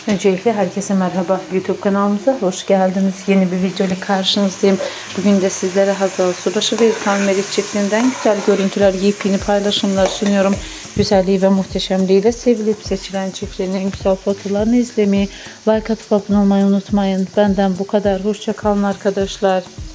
Öncelikle herkese merhaba. YouTube kanalımıza hoş geldiniz. Yeni bir video ile karşınızdayım. Bugün de sizlere Hazal, Subaşı ve Erkan Meriç çiftinden güzel görüntüler, yepyeni paylaşımlar sunuyorum. Güzelliği ve muhteşemliğiyle sevilip seçilen çiftlerin en güzel fotoğraflarını izlemeyi, like atıp abone olmayı unutmayın. Benden bu kadar. Hoşça kalın arkadaşlar.